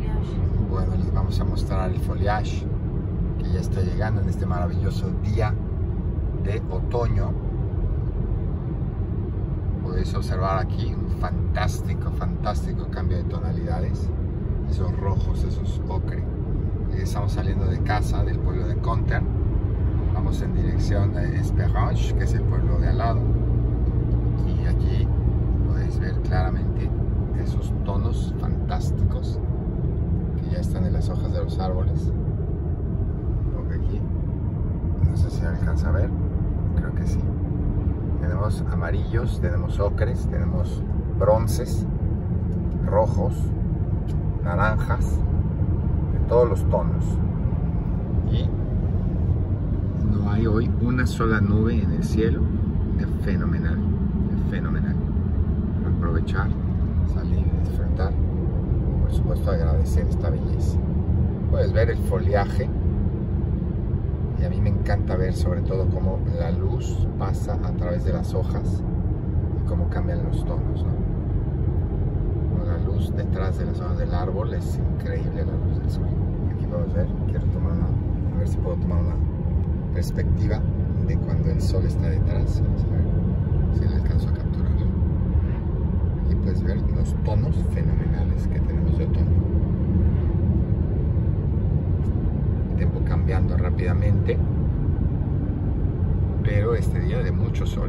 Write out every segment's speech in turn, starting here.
foliage. Bueno, les vamos a mostrar el foliage que ya está llegando en este maravilloso día de otoño. Podéis observar aquí un fantástico cambio de tonalidades. Esos rojos, esos ocre. Estamos saliendo de casa, del pueblo de Conter. Vamos en dirección a Esperance, que es el pueblo de al lado. Y aquí podéis ver claramente esos tonos fantásticos que ya están en las hojas de los árboles. Porque aquí, no sé si se alcanza a ver, creo que sí. Tenemos amarillos, tenemos ocres, tenemos bronces, rojos, naranjas, de todos los tonos. Y no hay hoy una sola nube en el cielo. Es fenomenal, es fenomenal. Aprovechar, salir y disfrutar. Por supuesto, agradecer esta belleza. Puedes ver el foliaje. Y a mí me encanta ver sobre todo cómo la luz pasa a través de las hojas y cómo cambian los tonos, ¿no? La luz detrás de las hojas del árbol es increíble, la luz del sol. Aquí podemos ver, quiero tomar a ver si puedo tomar una perspectiva de cuando el sol está detrás. Vamos a ver si le alcanzo a capturar. Aquí puedes ver los tonos fenomenales que tenemos de otoño. Tiempo cambiando rápidamente, pero este día de mucho sol.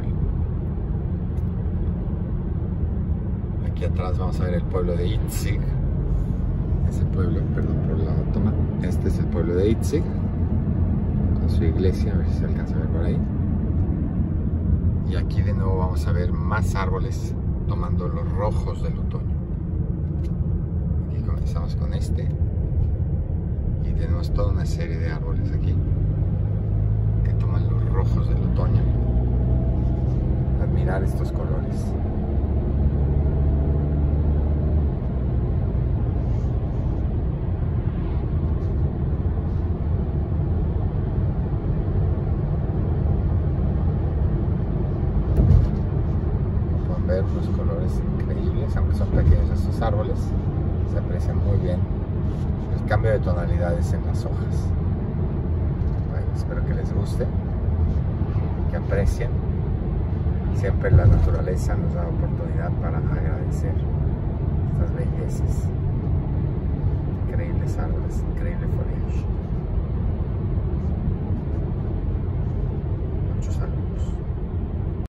Aquí atrás vamos a ver el pueblo de Itzig. Es el pueblo, perdón por la toma. Este es el pueblo de Itzig con su iglesia, a ver si se alcanza a ver por ahí. Y aquí de nuevo vamos a ver más árboles tomando los rojos del otoño. Aquí comenzamos con este. Y tenemos toda una serie de árboles aquí que toman los rojos del otoño. Admirar estos colores. Pueden ver los colores increíbles, aunque son pequeños estos árboles, se aprecian muy bien el cambio de tonalidades en las hojas. Bueno, espero que les guste, que aprecien. Siempre la naturaleza nos da oportunidad para agradecer estas bellezas. Increíbles árboles, increíble foliage.